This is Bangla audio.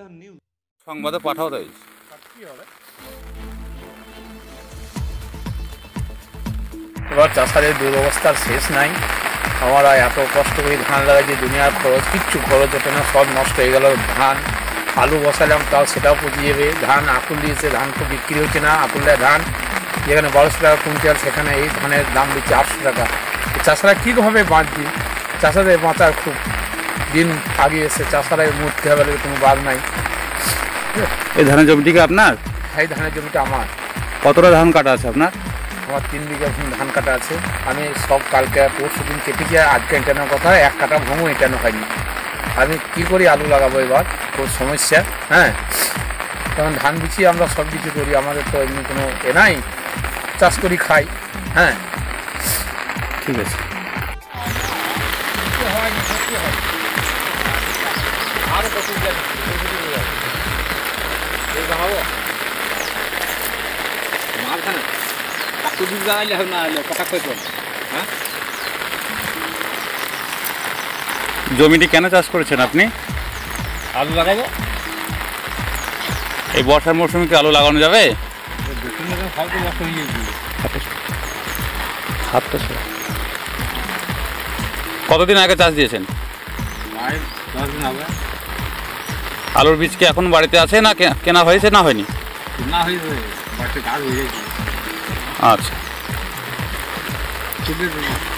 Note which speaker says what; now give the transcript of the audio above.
Speaker 1: সংবাদে পাঠাও তাই
Speaker 2: এবার চাষাদের দুরবস্থার শেষ নাই। আমরা এত কষ্ট করে ধান লাগাইছি, দুনিয়ার খরচ কিচ্ছু খরচ ওঠে না, সব নষ্ট হয়ে গেল। ধান আলু বসালাম তাও সেটাও পচে যাবে। ধান আকুল দিয়েছে, ধান তো বিক্রি হচ্ছে না। আকুলদায় ধান যেখানে 1200 টাকা কুইন্টাল, সেখানে এই ধানের দাম দিচ্ছে 800 টাকা। চাষারা কীভাবে বাঁচবে? চাষাদের বাঁচার খুব দিন আগে এসে চাষারাই মরতে হবে, কোনো বাদ নাই।
Speaker 1: এই ধানের জমিটি কি আপনার?
Speaker 2: এই ধানের জমিটা আমার।
Speaker 1: কতটা ধান কাটা আছে আপনার?
Speaker 2: আমার 3 বিঘা ধান কাটা আছে। আমি সব কালকে পরশু দিন কেটেছি, আজকে এটানোর কথা, এক কাটা ভূমও এটানো হয়নি। আমি কী করি আলু লাগাবো এবার, খুব সমস্যা। হ্যাঁ, কারণ ধান বিছিয়ে আমরা সব কিছু করি, আমাদের তো এমনি কোনো নাই, চাষ করি খাই। হ্যাঁ,
Speaker 1: ঠিক আছে। জমিটি কেন চাষ করেছেন আপনি?
Speaker 2: আলু লাগাবো।
Speaker 1: এই বর্ষার মৌসুমে কি আলু লাগানো যাবে? কতদিন আগে চাষ দিয়েছেন? আলুর বীজ কি এখন বাড়িতে আছে না কেনা হয়েছে না হয়নি?
Speaker 2: না হয়েছে,
Speaker 1: আচ্ছা।